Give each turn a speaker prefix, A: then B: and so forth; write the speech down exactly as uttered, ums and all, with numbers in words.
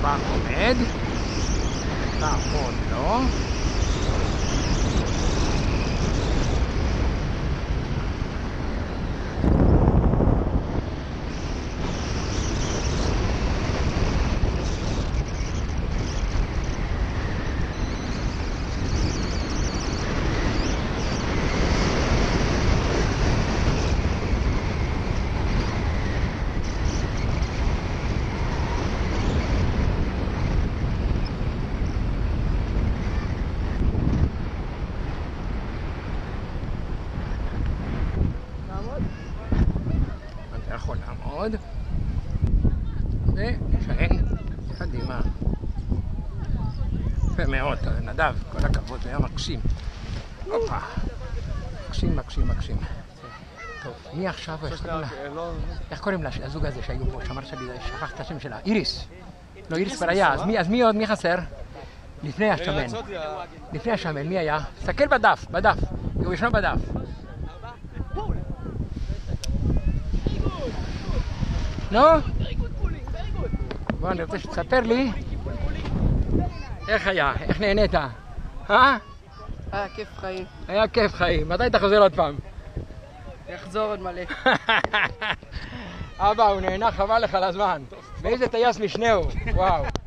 A: הפארק עומד. תעמוד לו. אתה יכול לעמוד ושען קדימה. יפה מאוד, נדב, כל הכבוד, זה היה מקסים. הופה, מקסים, מקסים, מקסים. טוב, מי עכשיו? איך קוראים לה, הזוג הזה שהיו פה, שאמרת שלי, שכחת את השם שלה? איריס. לא, איריס כבר היה, אז מי עוד, מי חסר? לפני השמן. לפני השמן, מי היה? תסתכל בדף, בדף. הוא ישנו בדף. נו? בוא, אני רוצה שתספר לי איך היה, איך נהנית? אה?
B: היה כיף חיים.
A: היה כיף חיים. מתי אתה חוזר עוד פעם?
B: יחזור עוד מלא.
A: אבא, הוא נהנה חבל לך לזמן. ואיזה טייס משנהו. וואו.